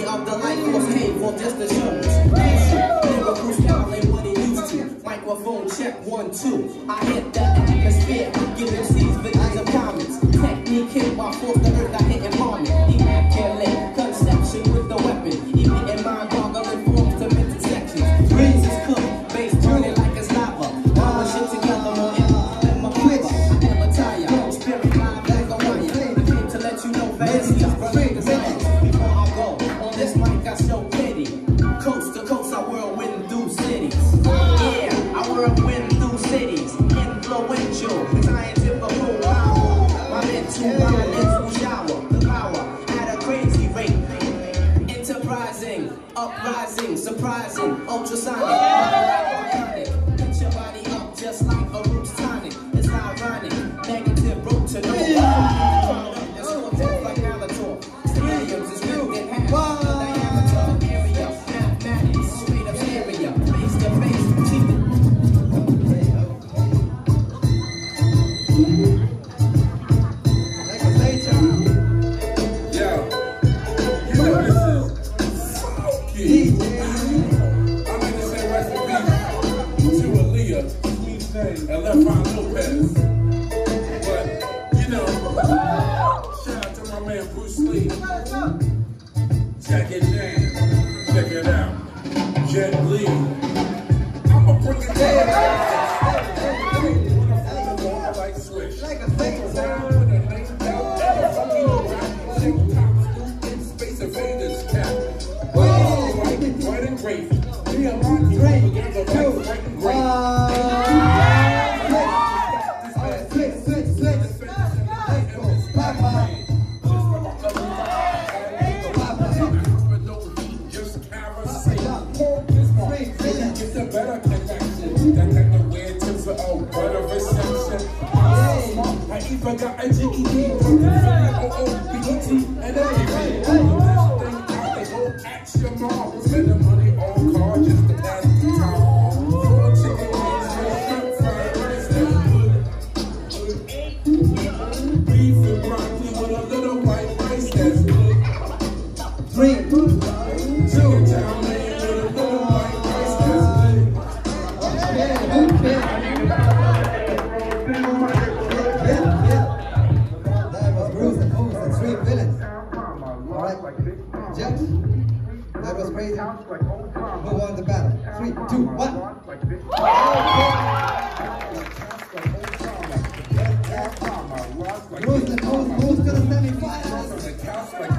of the life was paid for just the shows. Lyrical style ain't what he used to. Microphone check 1, 2. I hit the atmosphere, give MCs visions of comments. Technique hit while forced the earth, I hit embalming. Immaculate conception with the weapon. Even in mind boggling forms to mental sections. Greens is cooked, bass turning like it's lava. Power shit together more than my quiver. I never tire, spirit live like a wire. I came to let you know fancy is running desires. Before I go on this mic, I show pity. Coast to coast, I whirlwind through cities. Yeah, I whirlwind through cities. Influential, scientifical power. My mental mind will shower the power at a crazy rate. Enterprising, uprising, surprising, ultrasonic. Get your body up just like a roots tonic. It's ironic, negative road to no. It's cortex like Alator. Stadiums is built in half. Diameter area, mathematics, straight up area, face to face, keep it. Like a Sayture. Yo, you know this is funky. I mean to say rest in peace to Aaliyah and Left Eye Lopez. But, you know, shout out to my man Bruce Lee. Check it down. Check it out. Jet Li. I'ma bring it down. Like Swish. Like a Sayture. Space Invaders cap. White and gray. Me and my dream. White and gray. It's a better connection. That kind of weird tips for better reception. I even got a GED from the BET and everything. The best thing I can go ask your mom. Spend the money on cars just to pass the time. 4 chicken wings, shrimp fried rice, that's good. Beef and broccoli with a little white rice, that's good. 3, 2, chow mein with a little white rice, that's good. That was Bruce and Moose and Sweet Villains. Alright, Judge, that was crazy. Who won the battle? 3, 2, 1. Bruce and Moose moves to the semi-finals.